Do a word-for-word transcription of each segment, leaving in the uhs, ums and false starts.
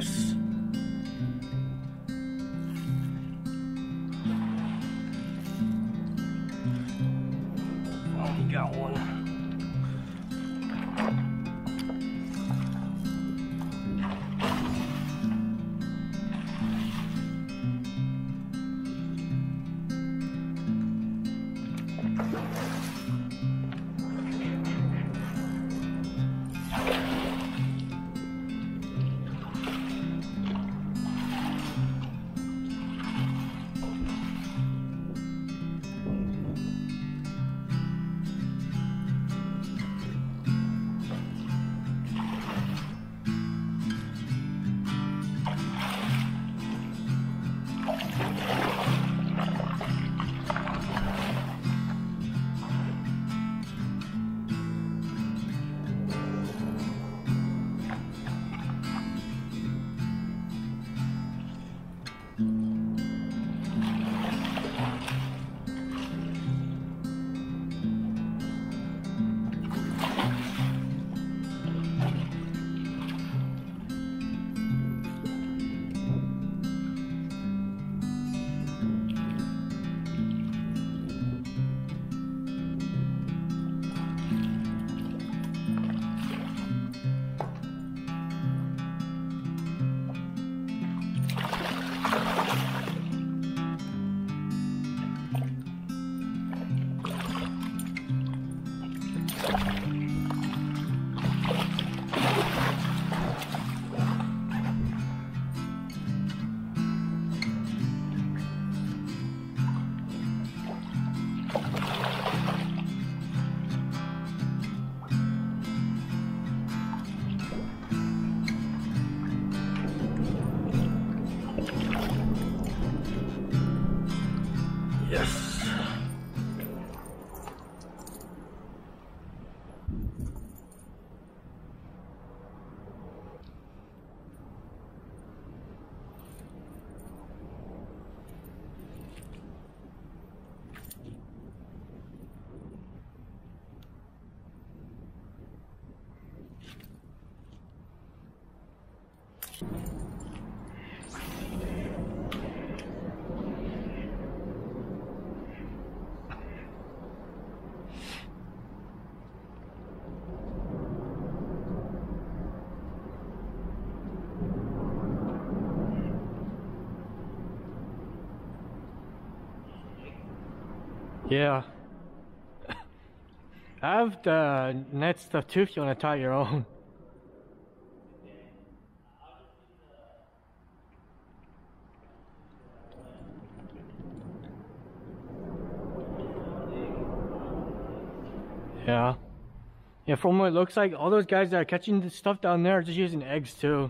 Yes. Oh, he got one. Yes. Yeah. I have the net stuff too if you want to tie your own. Yeah. Yeah, from what it looks like, all those guys that are catching the stuff down there are just using eggs too.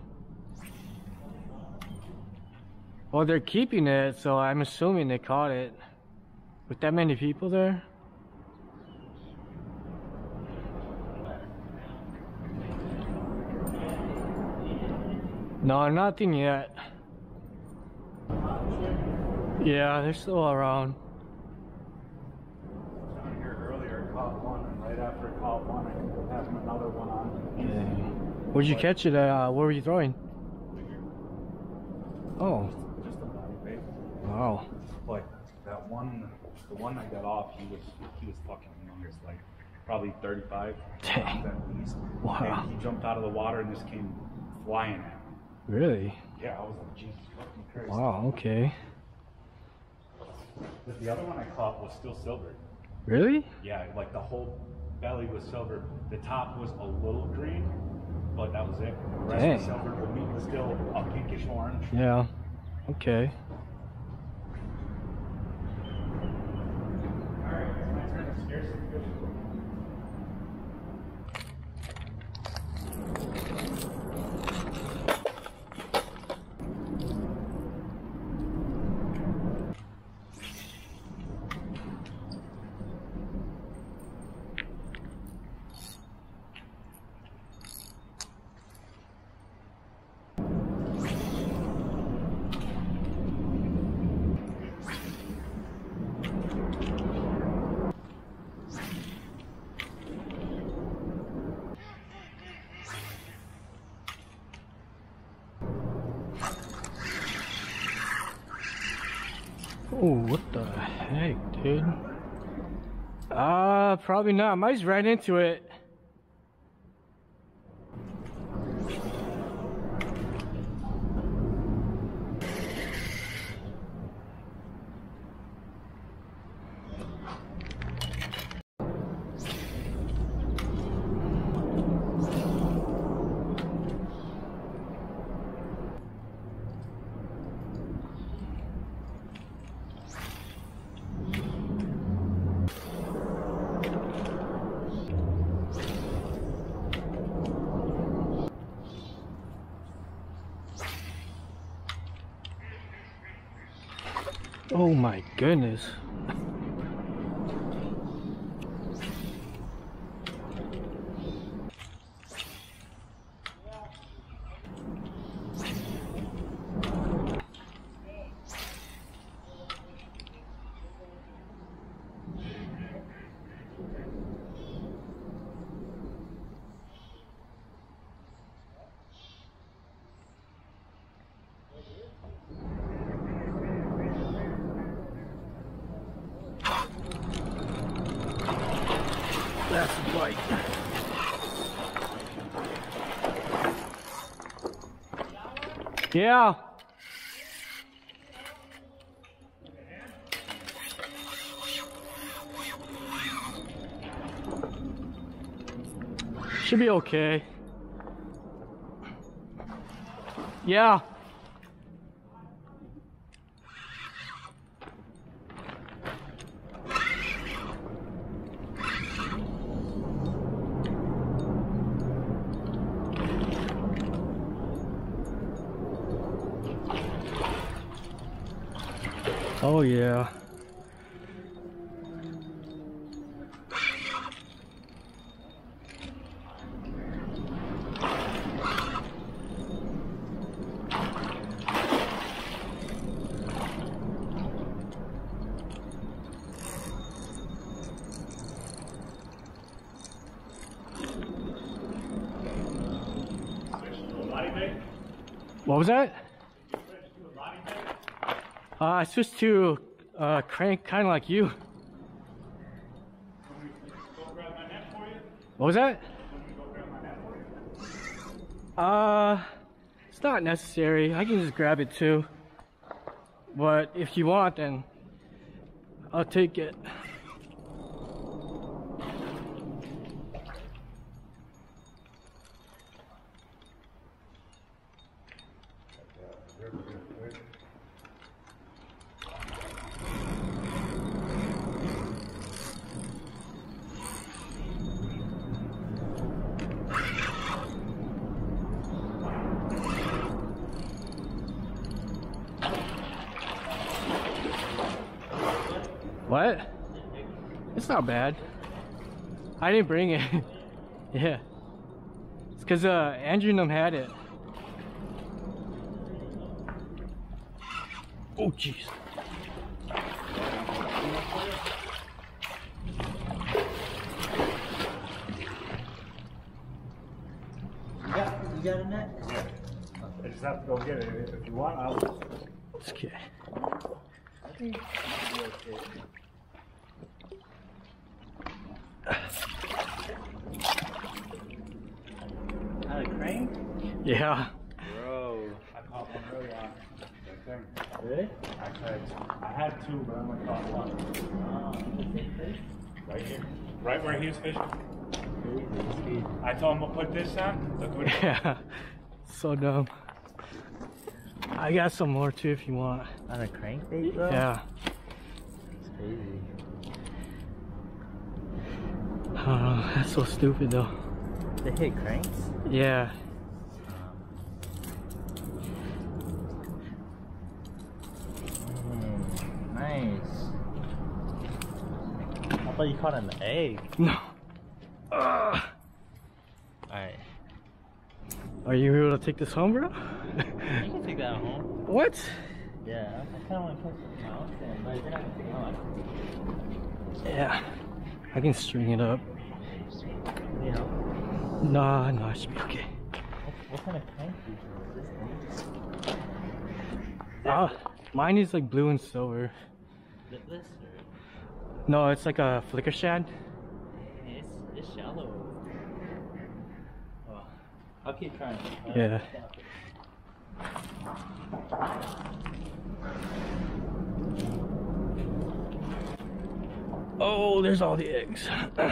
Well, they're keeping it, so I'm assuming they caught it. With that many people there? No, nothing yet. Yeah, they're still around. Down here earlier, caught one, and right after I caught one, I had another one on. Okay. Where'd you catch it? Uh, where were you throwing? Oh. Just a body bait. Wow. Like that one, the one I got off, he was he was fucking young. He was like probably thirty-five Dang. at least. Wow. And he jumped out of the water and just came flying at me. Really? Yeah, I was like, Jesus fucking Christ. Wow, okay. But the other one I caught was still silver. Really? Yeah, like the whole belly was silver. The top was a little green, but that was it. The rest Dang. was silver. The meat was still a pinkish orange. Yeah. Okay. Alright, it's my turn to scare some fish. Oh, what the heck, dude? Uh, probably not. I might just ran into it. Oh my goodness. That's right. Yeah. Should be okay. Yeah. Oh yeah. What was that? Uh, I switched to uh, crank, kind of like you. What was that? Uh, it's not necessary. I can just grab it too. But if you want, then I'll take it. What? It's not bad. I didn't bring it. Yeah. It's because uh, Andrew and them had it. Oh, jeez. Yeah, you got a net? I just have to go get it. If you want, I'll. It's okay. I think it'll be okay. Not a crank? Yeah. Bro. I caught one early on. That thing. Really? Actually, I had two, but I only caught one. Oh, the same place? Right here. Right where he was fishing. Crazy. I told him to put this on. Look what he Yeah. So dumb. I got some more too if you want. On a crankbait, bro? Yeah. It's crazy. Oh, that's so stupid though. They hit cranks? Yeah. Mm, nice. I thought you caught an egg. No. Ugh. Alright. Are you able to take this home, bro? You can take that home. What? Yeah, I kinda wanna catch it now. But you're not gonna take it on. Yeah. I can string it up. You know? Nah, no, it should be okay. What, what kind of crank do you use? Ah, mine is like blue and silver. Th- This or No, it's like a flicker stand. it's it's shallow. Oh, I'll keep trying. Uh, Yeah. Oh, there's all the eggs.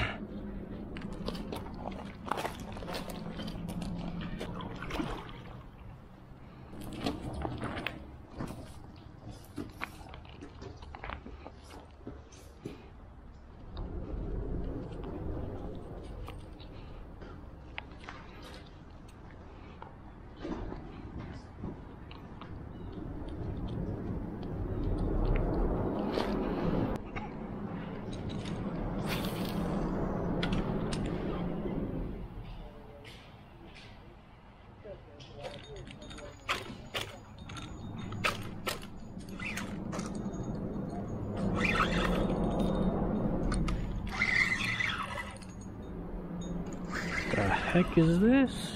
The heck is this?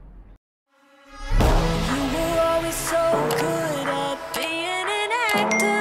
You were always so good at being an actor.